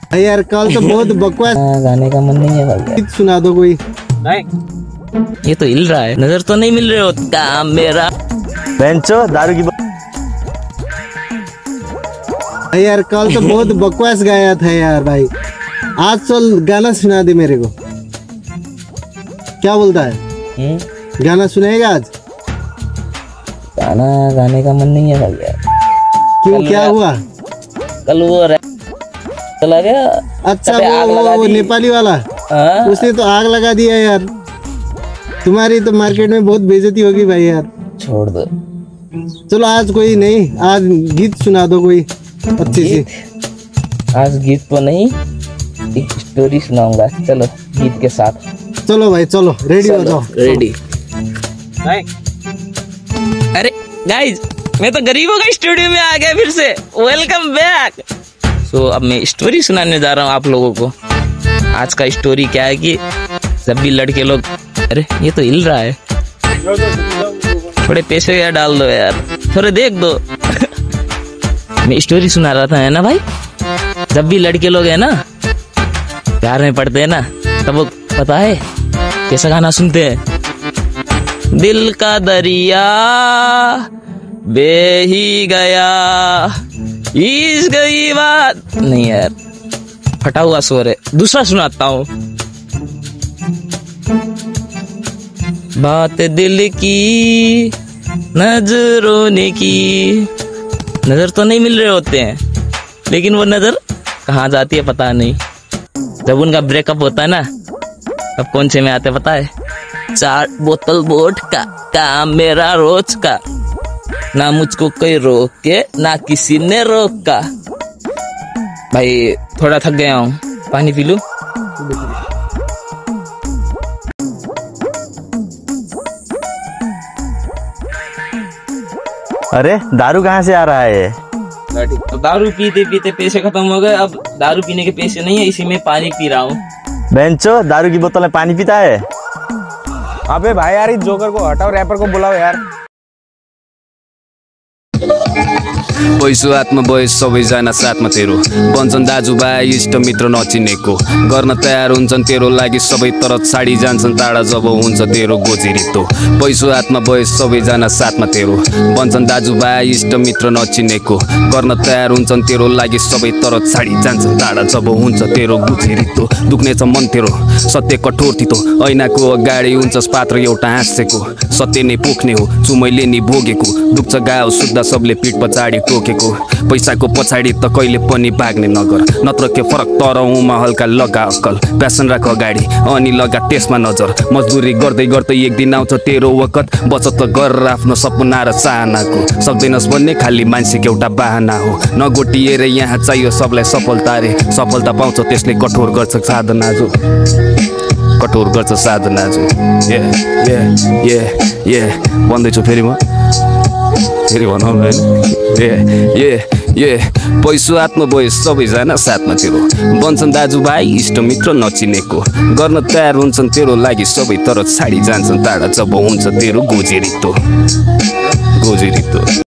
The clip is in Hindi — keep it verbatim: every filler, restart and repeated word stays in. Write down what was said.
भाई यार कल तो बहुत बकवास गाने का मन नहीं है भाई। गीत सुना दो कोई। नहीं ये तो हिल रहा है, नजर तो नहीं मिल रहे हो काम मेरा। बेंचो दारू की भाई यार कल तो बहुत बकवास गाया था यार भाई, आज चल गाना सुना दे मेरे को। क्या बोलता है? हुँ? गाना सुनाएगा आज? गाना गाने का मन नहीं है भाई यार। क्यों, क्या हुआ? कल वो चला गया। अच्छा वो, वो, वो नेपाली वाला, उसने तो आग लगा दिया यार। तुम्हारी तो मार्केट में बहुत बेइज्जती होगी भाई यार। छोड़ दो, चलो आज कोई नहीं, आज गीत सुना दो कोई अच्छी सी। आज गीत तो नहीं, एक स्टोरी सुनाऊंगा। चलो गीत के साथ। चलो भाई चलो, रेडी हो जाओ। रेडी। अरे गाइस, मैं तो गरीबों का स्टूडियो में आ गया फिर से। Welcome back. सो अब मैं स्टोरी सुनाने जा रहा हूँ आप लोगों को। आज का स्टोरी क्या है कि जब भी लड़के लोग, अरे ये तो हिल रहा है, थोड़े पैसे यार डाल दो यार, थोड़े देख दो। मैं स्टोरी सुना रहा था है ना भाई। जब भी लड़के लोग है ना प्यार में पड़ते हैं ना, तब वो पता है कैसा गाना सुनते हैं? दिल का दरिया बह ही गया, इस गई बात नहीं यार, फटा हुआ स्वर है। दूसरा सुनाता हूँ। बात दिल की नजरों ने की, नजर तो नहीं मिल रहे होते हैं, लेकिन वो नजर कहाँ जाती है पता नहीं। जब उनका ब्रेकअप होता है ना, तब कौन से में आते पता है? चार बोतल वोडका का मेरा रोज का, ना मुझको कोई रोके ना किसी ने रोका। भाई थोड़ा थक गया हूँ, पानी पी लूं? अरे दारू कहाँ से आ रहा है? तो दारू पीते पीते पैसे खत्म हो गए, अब दारू पीने के पैसे नहीं है, इसी में पानी पी रहा हूँ। बेंचो दारू की बोतल में पानी पीता है? अबे भाई यार, इस जोकर को हटाओ, रैपर को बुलाओ यार। पैसो आत्मा बयस सबैजना साथमा तेरो, बन्छन् दाजुभाइ इष्ट मित्र नचिनेको, गर्न तयार हुन्छन् तेरो लागि सबै, तर छाडी जान्छन् टाढा जब हुन्छ तेरो गोजिरितो। पैसो आत्मा बयस सबैजना साथमा तेरो, बन्छन् दाजुभाइ इष्ट मित्र नचिनेको, गर्न तयार हुन्छन् तेरो लागि सबै, तर छाडी जान्छन् टाढा जब हुन्छ तेरो गोजिरितो। दुख्नेछ मन तेरो सत्य कठोर थितो, ऐनाको अगाडि हुन्छस् पात्र एउटा हाँसेको, सत्य नै पोख्ने हो चुमैले नि भोगेको, दुख्छ गाउँ सुत्दा सबले पिठ पछाडि टोकेको, पैसाको पछाडि त कहिले पनि भाग्ने नगर, नत्र के फरक तर उमा हल्का लगा अक्कल, प्यासन राख अगाडि अनि लगा त्यसमा नजर, मजदुरी गर्दै गर्दै एक दिन आउँछ तेरो वखत, बचत गर आफ्नो सपना र चाहनाको, सक्दैनस् भन्ने खाली मान्छेको एउटा बाहना हो, नगोटिएर यहाँ चाहियो सबलाई सफलता रे, सफलता पाउँछ त्यसले कठोर गर्छ साधना जो, कठोर गर्छ साधना जो। ये ये ये ये भन्दैछु फेरि म, फेरि भनौँ न। ये ये ये पैसो आत्मा बयस सबैजना साथमा तेरो, बन्छन् दाजुभाइ इष्ट मित्र नचिनेको, गर्न तयार हुन्छन् तेरो लागि सबै, तर छाडी जान्छन् टाढा जब हुन्छ तेरो गोजिरितो, गोजिरितो।